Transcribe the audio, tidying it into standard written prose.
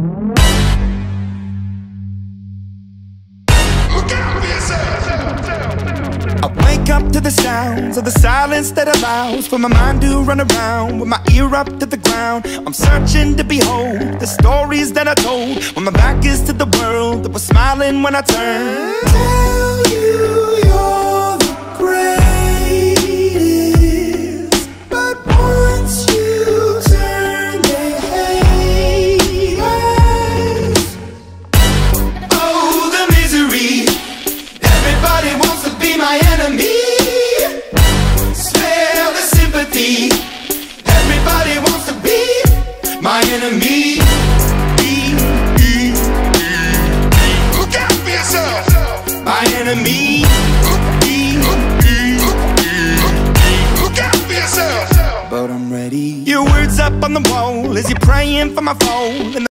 I wake up to the sounds of the silence that allows for my mind to run around with my ear up to the ground. I'm searching to behold the stories that I told when my back is to the world that was smiling when I turned. Tell you you're the greatest, but once you turn they hate us. Oh, the misery. Everybody wants to be my enemy. Spare the sympathy. Everybody wants to be my enemy. Look out for yourself. My enemy. Look out for yourself. But I'm ready. Your words up on the wall as you're praying for my phone.